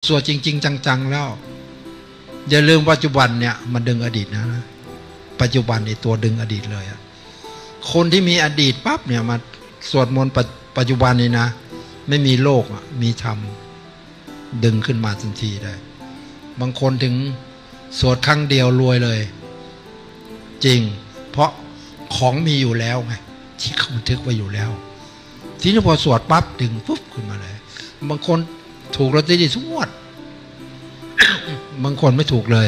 วดจริงๆจังๆแล้วอย่าลืมปัจจุบันเนี่ยมันดึงอดีตนะปัจจุบันนี่ตัวดึงอดีตเลยอะคนที่มีอดีตปั๊บเนี่ยมาสวดมนต์ปัจจุบันนี่นะไม่มีโลกอะมีธรรมดึงขึ้นมาทันทีได้บางคนถึงสวดครั้งเดียวรวยเลยจริงเพราะของมีอยู่แล้วไงที่เขาบันทึกไว้อยู่แล้วทีนี้พอสวดปั๊บดึงปุ๊บขึ้นมาเลยบางคนถูกลอตเตอรี่ทุกงวด บางคนไม่ถูกเลย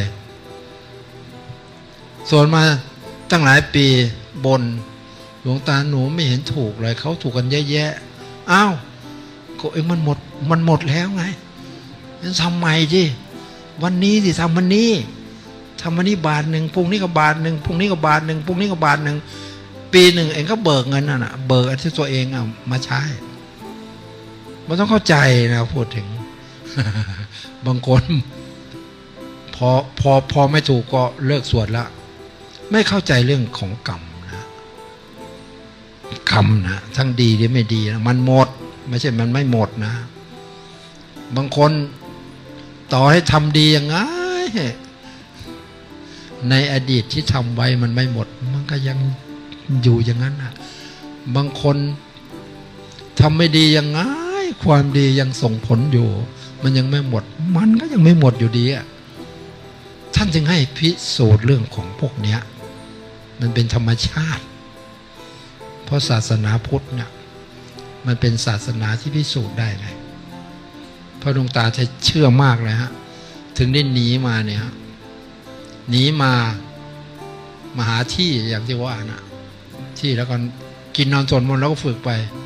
สวดมาตั้งหลายปีบนหลวงตาหนูไม่เห็นถูกเลยเขาถูกกันแย่ๆอ้าวก็เองมันหมดแล้วไงงั้นทำไมดิวันนี้สิทำวันนี้บาทหนึ่งพรุ่งนี้ก็บาทหนึ่งพรุ่งนี้ก็บาทหนึ่งพรุ่งนี้ก็บาทหนึ่งปีหนึ่งเองก็เบิกเงินน่ะเบิกอันที่ตัวเองเอามาใช้มันต้องเข้าใจนะพูดถึง บางคนพอไม่ถูกก็เลิกสวดละไม่เข้าใจเรื่องของกรรมนะกรรมนะทั้งดีหรือไม่ดีนะมันหมดไม่ใช่มันไม่หมดนะบางคนต่อให้ทำดียังไงในอดีตที่ทำไว้มันไม่หมดมันก็ยังอยู่อย่างนั้นนะบางคนทำไม่ดียังไงความดียังส่งผลอยู่มันยังไม่หมดมันก็ยังไม่หมดอยู่ดีอ่ะท่านจึงให้พิสูจน์เรื่องของพวกเนี้ยมันเป็นธรรมชาติเพราะศาสนาพุทธเนี่ยมันเป็นศาสนาที่พิสูจน์ได้ไงพระดวงตาจะเชื่อมากเลยฮะถึงได้หนีมาเนี่ยหนีมาหาที่อย่างที่ว่านะที่แล้วก็กินนอนสวดมนต์แล้วก็ฝึกไป